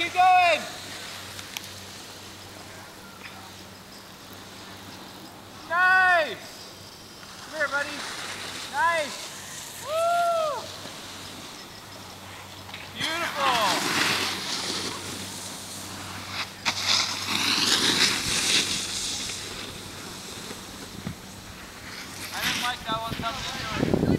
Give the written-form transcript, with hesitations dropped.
keep going. Nice. Come here, buddy. Nice. Woo. Beautiful. I didn't like that one coming into it.